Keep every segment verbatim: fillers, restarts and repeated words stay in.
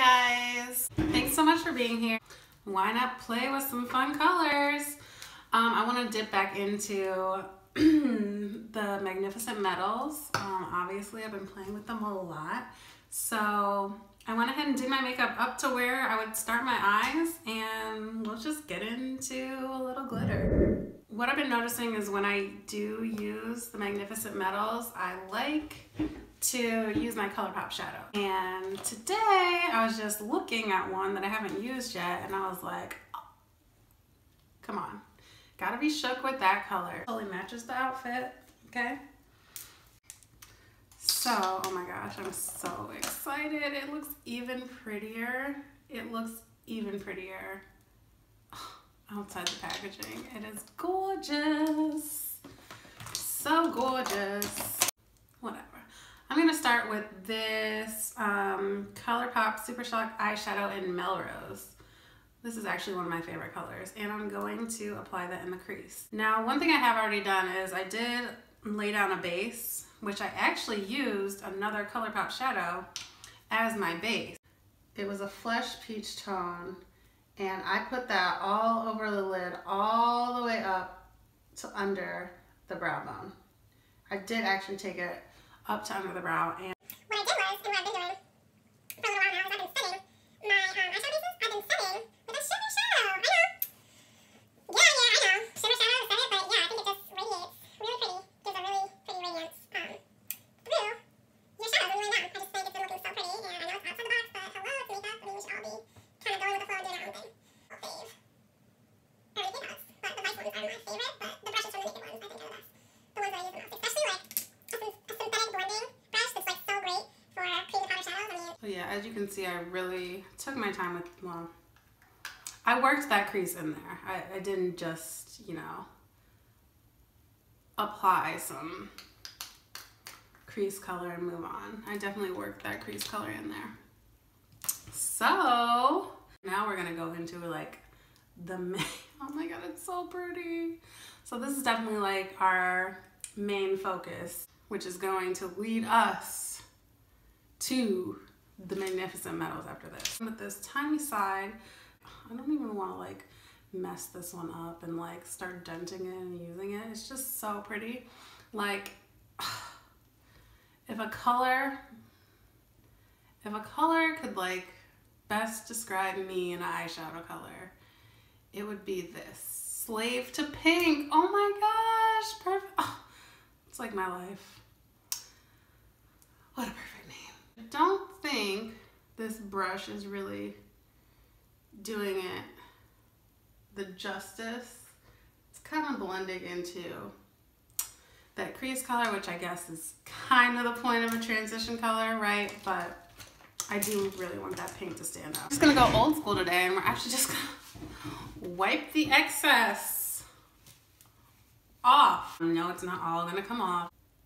guys, thanks so much for being here. Why not play with some fun colors? Um, I want to dip back into the Magnificent Metals. Um, obviously, I've been playing with them a lot. So I went ahead and did my makeup up to where I would start my eyes, and let's just get into a little glitter. What I've been noticing is when I do use the Magnificent Metals, I like to use my ColourPop shadow. And today I was just looking at one that I haven't used yet, and I was like, oh, come on. Gotta be shook with that color. Totally matches the outfit, okay? So, oh my gosh, I'm so excited. It looks even prettier. It looks even prettier outside the packaging. It is gorgeous. So gorgeous. Whatever. I'm gonna start with this um, ColourPop Super Shock eyeshadow in Melrose. This is actually one of my favorite colors, and I'm going to apply that in the crease. Now, one thing I have already done is I did lay down a base, which I actually used another ColourPop shadow as my base. It was a flesh peach tone, and I put that all over the lid, all the way up to under the brow bone. I did actually take it up to under the brow, and what I did was, and what I've been doing for a little while now, is I've been setting my um, eyeshadow bases. I've been setting with a shimmer shadow. I know. Yeah, yeah, I know. Shimmer shadow is set it, but yeah, I think it just radiates really pretty. Gives a really pretty radiance um, through your shadows when you lay down. I just think it's been looking so pretty, and I know it's outside the box, but hello, it's makeup. I mean, we should all be kind of going with the flow and doing our own thing. I'll fave everything else, but the Vice ones are my favorite, but the brushes from the Naked ones I think are the best. The ones that I use the most, especially like So yeah, as you can see, I really took my time with, well, I worked that crease in there. I, I didn't just, you know, apply some crease color and move on. I definitely worked that crease color in there. So now we're gonna go into like the main, oh my God, it's so pretty. So this is definitely like our main focus, which is going to lead us to the Magnificent Metals after this. With this tiny side, I don't even want to like mess this one up and like start denting it and using it. It's just so pretty. Like if a color, if a color could like best describe me in an eyeshadow color, it would be this. Slave to Pink. Oh my gosh, perfect. Oh, it's like my life. What a perfect name. I don't think this brush is really doing it the justice. It's kind of blending into that crease color, which I guess is kind of the point of a transition color, right? But I do really want that pink to stand out. I'm just gonna go old school today, and we're actually just gonna wipe the excess off. No, it's not all gonna come off.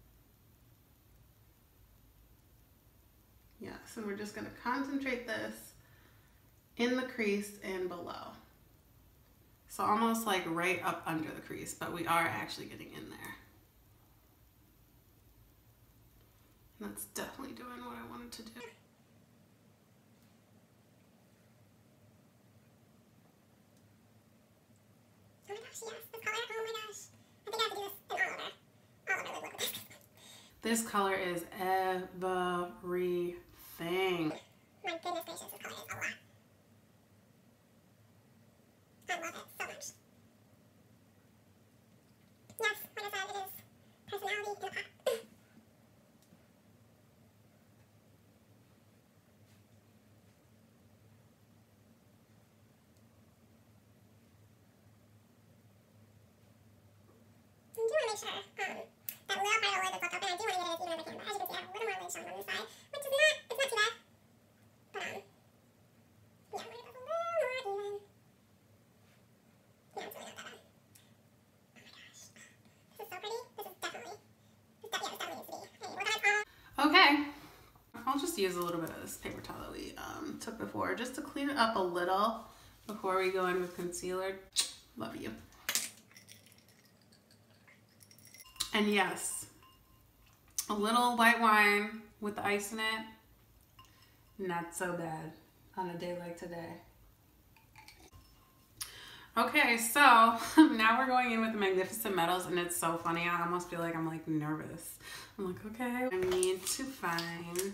Yeah, so we're just gonna concentrate this in the crease and below. So almost like right up under the crease, but we are actually getting in there. And that's definitely doing what I wanted to do. Oh my gosh, yes, this color, oh my gosh. I think I have to do this in all over, all over the lip. This color is everything. My goodness gracious, this color is a lot. I love it so much. Yes, like I said, it is personality in a pot. I do want to make sure um, that little part of the lid is left open. I do want to get it as even as I can, but as you can see, I have a little more lid showing on this side, which is not, it's not too bad. But um, yeah, I'm going to go a little more even. Yeah, it's really not that bad. Oh my gosh. This is so pretty. This is definitely, this de yeah, this definitely needs to be. Hey, we're gonna all. Okay, I'll just use a little bit of this paper towel that we um, took before, just to clean it up a little before we go in with concealer. Love you. And yes, a little white wine with the ice in it, not so bad. on a day like today. Okay, so now we're going in with the Magnificent Metals, and it's so funny. I almost feel like I'm like nervous. I'm like, okay, I need to find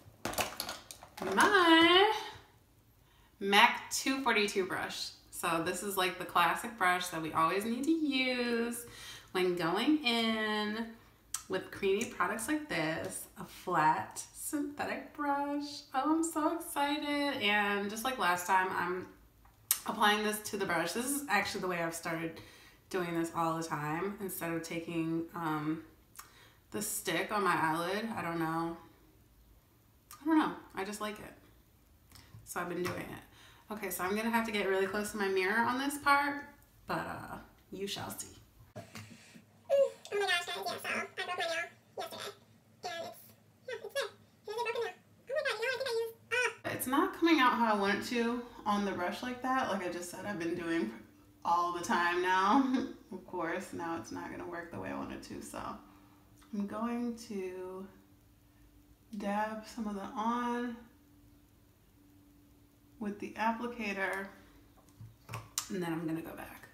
my MAC two forty-two brush. So this is like the classic brush that we always need to use when going in with creamy products like this, a flat synthetic brush. Oh, I'm so excited. And just like last time, I'm applying this to the brush. This is actually the way I've started doing this all the time instead of taking um, the stick on my eyelid. I don't know. I don't know. I just like it. So I've been doing it. Okay, so I'm gonna have to get really close to my mirror on this part, but uh, you shall see. Oh my gosh, guys, yeah, so I broke my nail yesterday. And it's, yeah, it's there. Here's a broken nail. Oh my god, you know, I think I used, ah. It's not coming out how I want it to on the brush like that. Like I just said, I've been doing all the time now. Of course, now it's not gonna work the way I want it to, so I'm going to dab some of that on with the applicator, and then I'm gonna go back.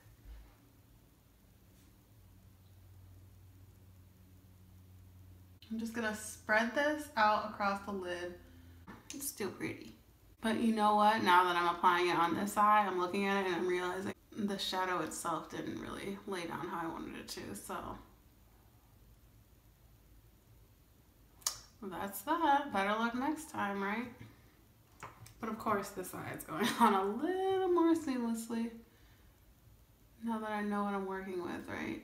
I'm just gonna spread this out across the lid. It's still pretty. But you know what? Now that I'm applying it on this eye, I'm looking at it and I'm realizing the shadow itself didn't really lay down how I wanted it to, so. That's that. Better luck next time, right? But of course, this side's going on a little more seamlessly now that I know what I'm working with, right?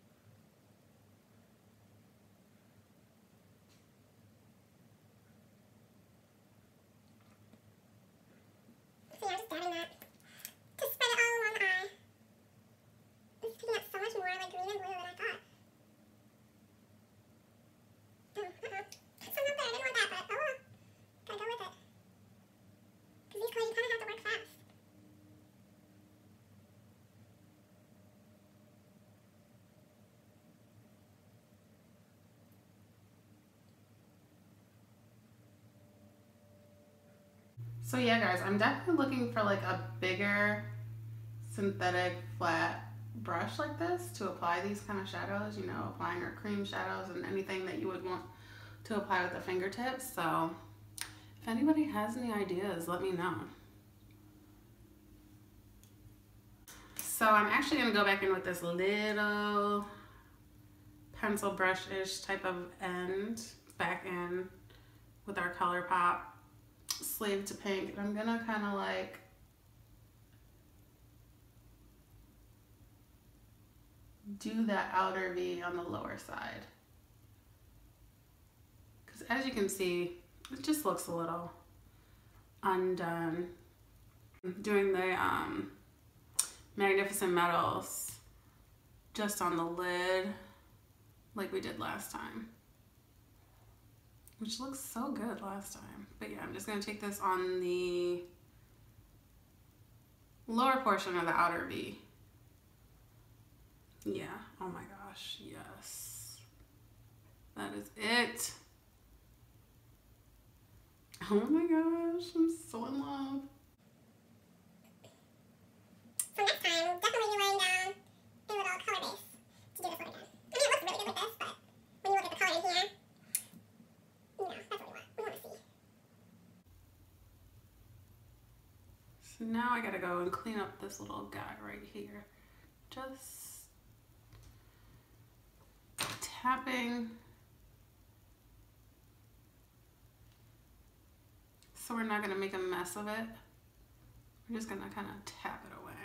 See, I'm just dabbing that to spread it all along the eye. It's picking up so much more like green and blue than I thought. Oh, uh-oh. That's not there. I didn't want that, but oh well. Gotta go with it. Because these colors, you kind of have to work fast. So yeah, guys, I'm definitely looking for like a bigger synthetic flat brush like this to apply these kind of shadows, you know, applying our cream shadows and anything that you would want to apply with the fingertips. So if anybody has any ideas, let me know. So I'm actually gonna go back in with this little pencil brush-ish type of end back in with our ColourPop Slave to Pink. And I'm gonna kind of like do that outer V on the lower side. Because as you can see, it just looks a little undone. Doing the um, Magnificent Metals just on the lid like we did last time, which looks so good last time. But yeah, I'm just gonna take this on the lower portion of the outer V. Yeah, oh my gosh, yes. That is it. Oh my gosh, I'm so in love. So next time, we'll definitely be laying down a little color base to do this one again. I mean, it looks really good with this, but when you look at the color in here, you know, that's what we want. We want to see. So now I gotta go and clean up this little guy right here. Just tapping. So we're not gonna make a mess of it. We're just gonna kind of tap it away.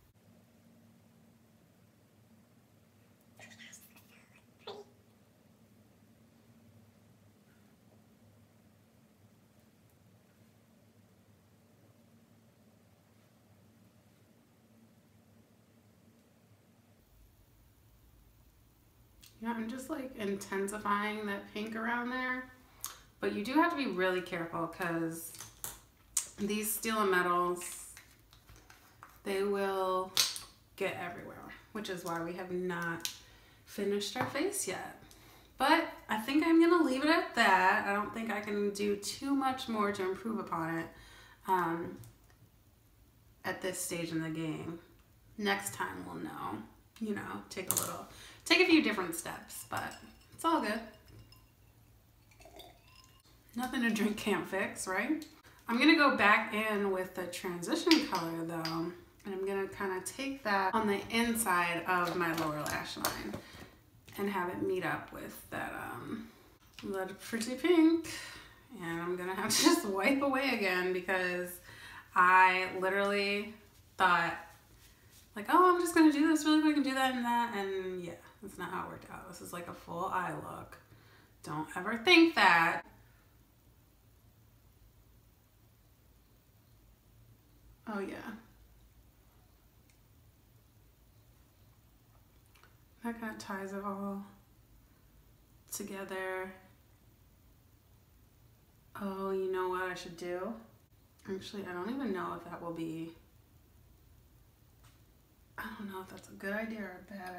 Yeah, I'm just like intensifying that pink around there. But you do have to be really careful because these steel and metals, they will get everywhere, which is why we have not finished our face yet. But I think I'm gonna leave it at that. I don't think I can do too much more to improve upon it. um, at this stage in the game. Next time we'll know, you know, take a little, take a few different steps, but it's all good. Nothing to drink can't fix, right? I'm gonna go back in with the transition color though, and I'm gonna kind of take that on the inside of my lower lash line and have it meet up with that um, that pretty pink. And I'm gonna have to just wipe away again because I literally thought like, oh, I'm just gonna do this really quick and do that and that, and yeah, that's not how it worked out. This is like a full eye look. Don't ever think that. Oh yeah. That kind of ties it all together. Oh, you know what I should do? Actually, I don't even know if that will be, I don't know if that's a good idea or a bad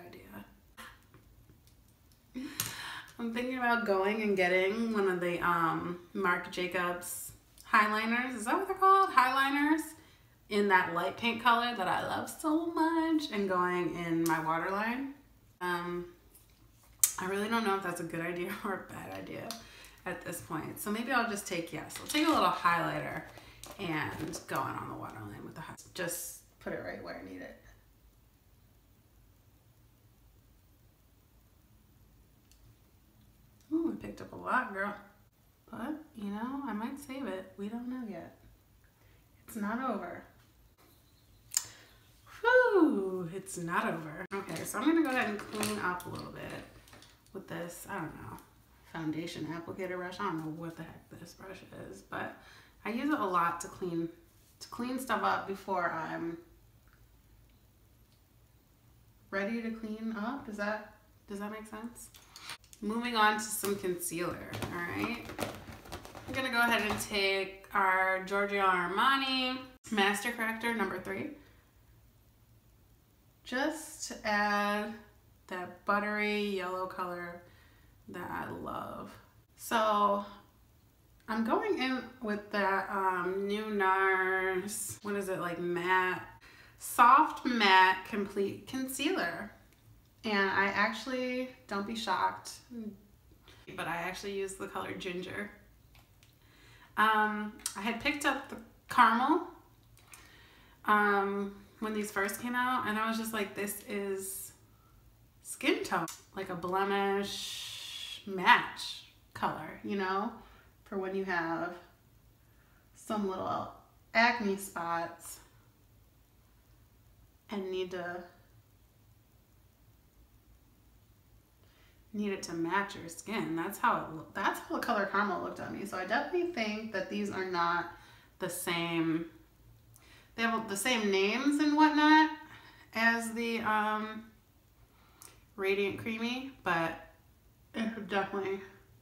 idea. I'm thinking about going and getting one of the um, Marc Jacobs highliners. Is that what they're called? Highliners in that light pink color that I love so much, and going in my waterline. Um, I really don't know if that's a good idea or a bad idea at this point. So maybe I'll just take, yes, I'll take a little highlighter and go in on the waterline with the highlight. Just put it right where I need it. Ooh, I picked up a lot, girl. But, you know, I might save it. We don't know yet. It's not over. Whew, it's not over. Okay, so I'm gonna go ahead and clean up a little bit with this, I don't know, foundation applicator brush. I don't know what the heck this brush is, but I use it a lot to clean to clean stuff up before I'm ready to clean up. Does that does that make sense? Moving on to some concealer, all right? I'm gonna go ahead and take our Giorgio Armani Master Corrector number three. Just to add that buttery yellow color that I love. So I'm going in with that um, new NARS, what is it, like matte, soft matte complete concealer. And I actually, don't be shocked, but I actually use the color Ginger. Um, I had picked up the caramel um, when these first came out, and I was just like, this is skin tone, like a blemish match color, you know, for when you have some little acne spots and need to need it to match your skin. That's how it look, that's how the color caramel looked on me. So I definitely think that these are not the same. They have the same names and whatnot as the um, Radiant Creamy, but it's definitely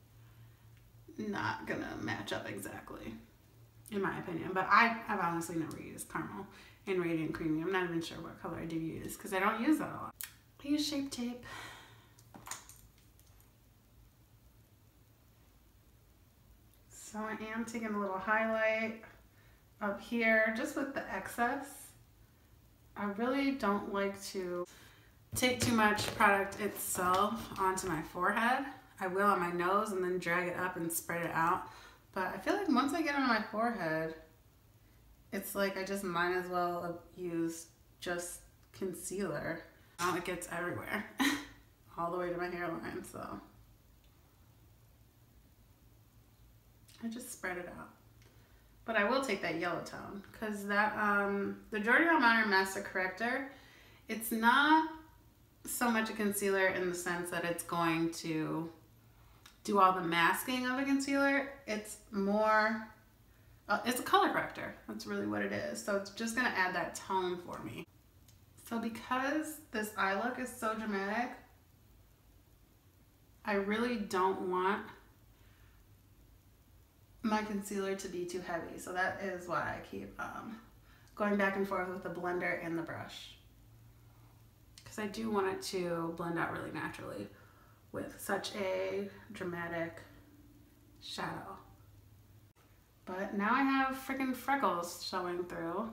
not gonna match up exactly, in my opinion. But I, I've honestly never used caramel in Radiant Creamy. I'm not even sure what color I do use because I don't use that a lot. I use Shape Tape. So I am taking a little highlight up here just with the excess. I really don't like to take too much product itself onto my forehead. I will on my nose and then drag it up and spread it out. But I feel like once I get on my forehead, it's like I just might as well use just concealer. Now it gets everywhere, all the way to my hairline, so I just spread it out. But I will take that yellow tone because that um, the Giorgio Armani Master Corrector, it's not so much a concealer in the sense that it's going to do all the masking of a concealer. It's more, uh, it's a color corrector. That's really what it is. So it's just gonna add that tone for me. So because this eye look is so dramatic, I really don't want my concealer to be too heavy. So that is why I keep um, going back and forth with the blender and the brush. Because I do want it to blend out really naturally with such a dramatic shadow. But now I have freaking freckles showing through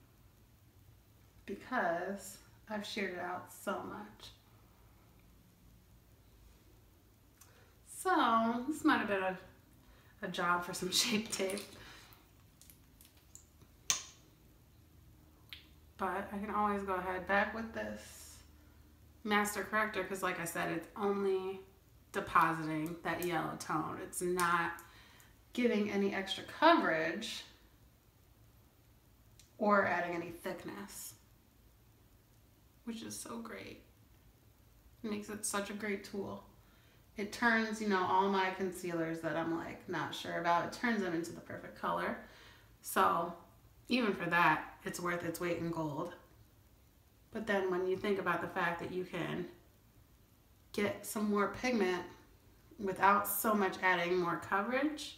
because I've sheared it out so much. So this might have been a, a job for some Shape Tape. But I can always go ahead back with this Master Corrector because like I said, it's only depositing that yellow tone. It's not giving any extra coverage or adding any thickness, which is so great. It makes it such a great tool. It turns, you know, all my concealers that I'm like not sure about, it turns them into the perfect color. So even for that, it's worth its weight in gold. But then when you think about the fact that you can get some more pigment without so much adding more coverage,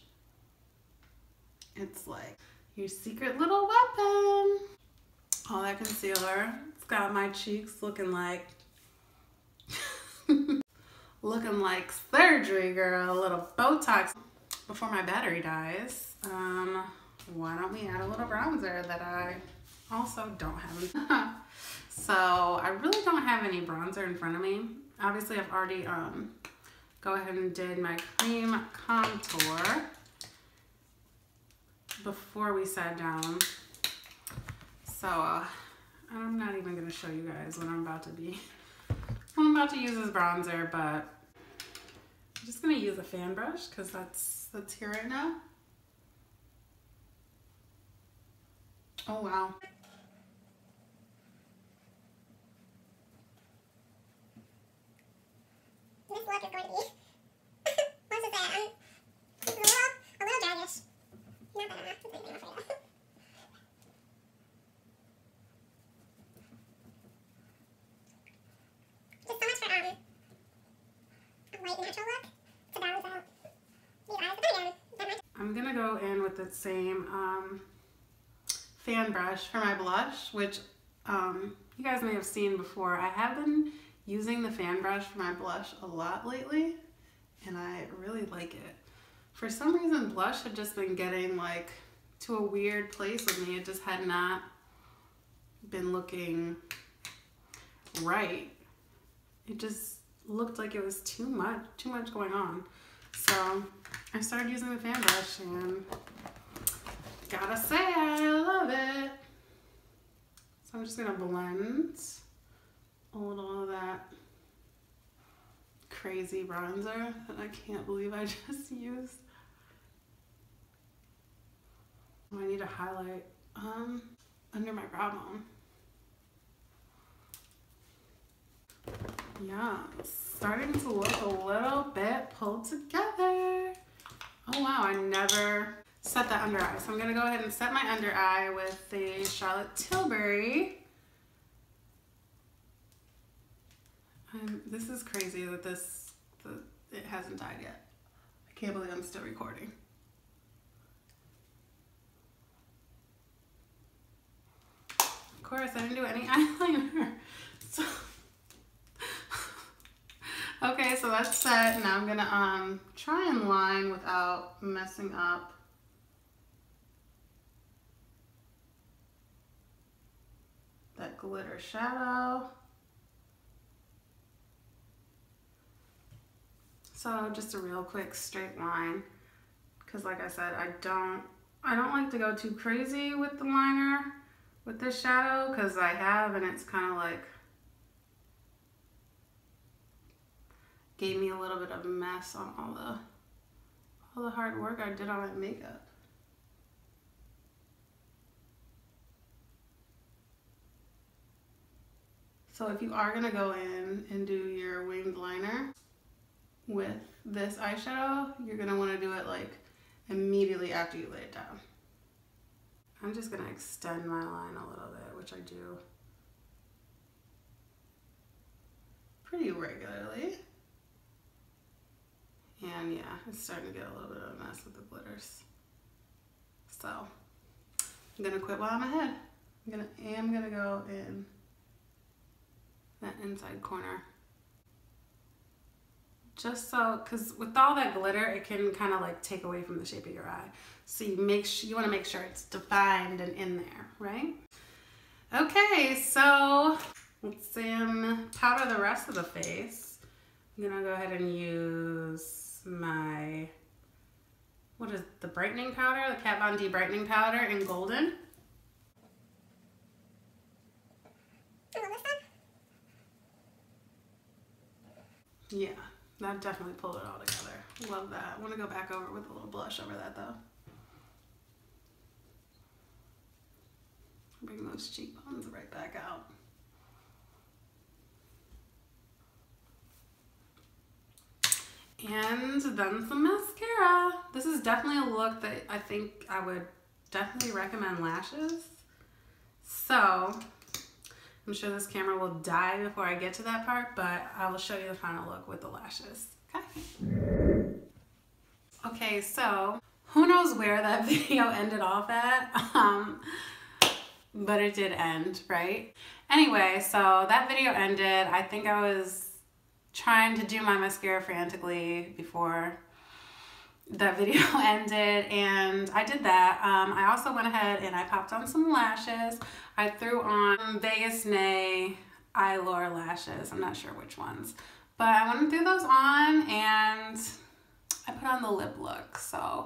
it's like your secret little weapon. All that concealer, it's got my cheeks looking like looking like surgery, girl. A little Botox. Before my battery dies, um, why don't we add a little bronzer that I also don't have? So I really don't have any bronzer in front of me. Obviously, I've already um, go ahead and did my cream contour before we sat down. So uh, I'm not even gonna show you guys what I'm about to be. I'm about to use this bronzer, but I'm just gonna use a fan brush because that's that's here right now. Oh wow. This look is going to be, what's it say? Um, it's a little, a little draggish. Not bad enough. It's anything else right now. Just so much for um, a white natural look to balance out these eyes. But then again, that might I'm gonna go in with the same um, fan brush for my blush, which um, you guys may have seen before. I have been using the fan brush for my blush a lot lately, and I really like it. For some reason, blush had just been getting like to a weird place with me. It just had not been looking right. It just looked like it was too much, too much going on. So I started using the fan brush and gotta say I love it. So I'm just gonna blend a little of that crazy bronzer that I can't believe I just used. I need to highlight um, under my brow bone. Yeah, starting to look a little bit pulled together. Oh wow, I never set that under eye. So I'm gonna go ahead and set my under eye with the Charlotte Tilbury. Um, this is crazy that this, the, it hasn't died yet. I can't believe I'm still recording. Of course, I didn't do any eyeliner. So, okay, so that's set. Now I'm gonna um try and line without messing up that glitter shadow. So just a real quick straight line, because like I said, I don't I don't like to go too crazy with the liner with this shadow, because I have, and it's kind of like gave me a little bit of a mess on all the all the hard work I did on my makeup. So if you are gonna go in and do your winged liner with this eyeshadow, you're gonna wanna do it like immediately after you lay it down. I'm just gonna extend my line a little bit, which I do pretty regularly. And yeah, it's starting to get a little bit of a mess with the glitters. So I'm gonna quit while I'm ahead. I'm gonna am gonna go in that inside corner just so, because with all that glitter, it can kind of like take away from the shape of your eye. So you make sure, you want to make sure it's defined and in there, right? Okay, so let's um, powder the rest of the face. I'm gonna go ahead and use my, what is the brightening powder? The Kat Von D brightening powder in golden. Yeah, that definitely pulled it all together. Love that. I want to go back over with a little blush over that though. Bring those cheekbones right back out. And then some mascara. This is definitely a look that I think I would definitely recommend lashes. So I'm sure this camera will die before I get to that part, but I will show you the final look with the lashes, okay? Okay, so who knows where that video ended off at, um, but it did end, right? Anyway, so that video ended. I think I was trying to do my mascara frantically before that video ended, and I did that. Um, I also went ahead and I popped on some lashes. I threw on Vegas Nay Eylure lashes. I'm not sure which ones, but I went and threw those on, and I put on the lip look. So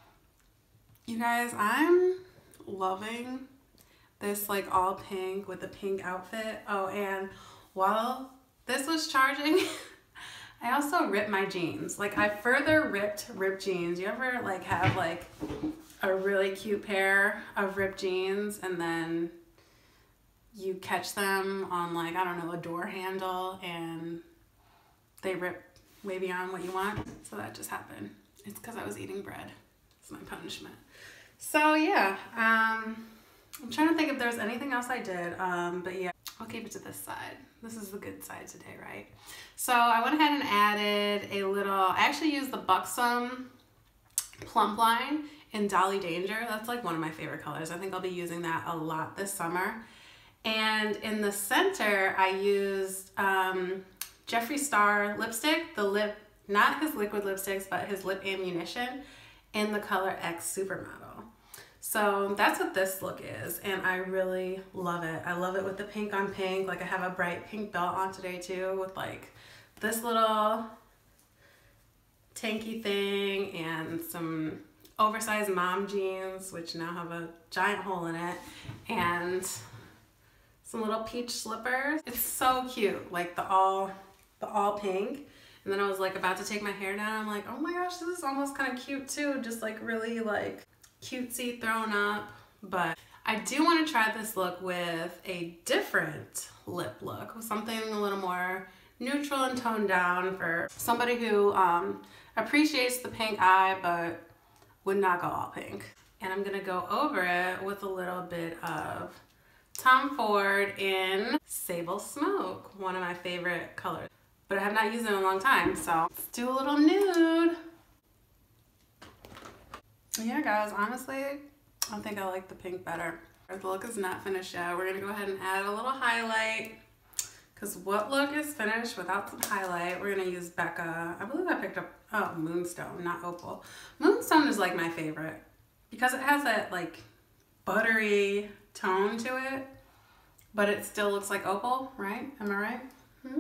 you guys, I'm loving this like all pink with the pink outfit. Oh, and while this was charging, I also ripped my jeans. Like I further ripped ripped jeans. You ever like have like a really cute pair of ripped jeans and then you catch them on like, I don't know, a door handle and they rip way beyond what you want? So that just happened. It's because I was eating bread. It's my punishment. So yeah, um, I'm trying to think if there's anything else I did, um, but yeah, I'll keep it to this side. This is the good side today, right? So I went ahead and added a little, I actually used the Buxom Plump Line in Dolly Danger. That's like one of my favorite colors. I think I'll be using that a lot this summer. And in the center, I used um, Jeffree Star lipstick, the lip, not his liquid lipsticks, but his lip ammunition in the color X Supermodel. So that's what this look is, and I really love it. I love it with the pink on pink. Like I have a bright pink belt on today too with like this little tanky thing and some oversized mom jeans, which now have a giant hole in it, and some little peach slippers. It's so cute, like the all, the all pink. And then I was like about to take my hair down. I'm like, oh my gosh, this is almost kind of cute too. Just like really like cutesy thrown up. But I do want to try this look with a different lip look, with something a little more neutral and toned down for somebody who um, appreciates the pink eye but would not go all pink. And I'm gonna go over it with a little bit of Tom Ford in Sable Smoke, one of my favorite colors, but I have not used it in a long time, so let's do a little nude. Yeah guys, honestly, I think I like the pink better. The look is not finished yet. We're gonna go ahead and add a little highlight, because what look is finished without some highlight? We're gonna use Becca. I believe I picked up, oh, Moonstone, not Opal. Moonstone is like my favorite because it has that like buttery tone to it, but it still looks like Opal, right? Am I right? Hmm?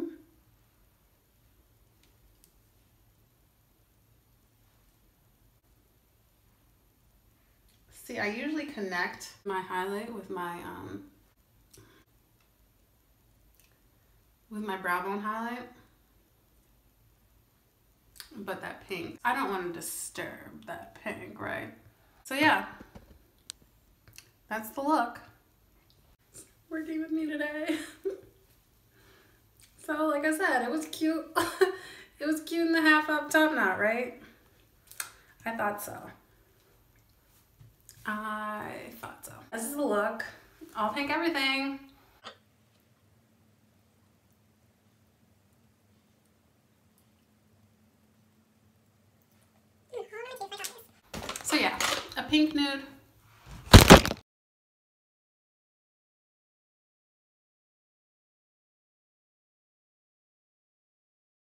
See, I usually connect my highlight with my um with my brow bone highlight, but that pink, I don't want to disturb that pink, right? So yeah, that's the look. It's working with me today. So like I said, it was cute. It was cute in the half up top knot, right? I thought so. I thought so. This is the look. All pink everything. So yeah, a pink nude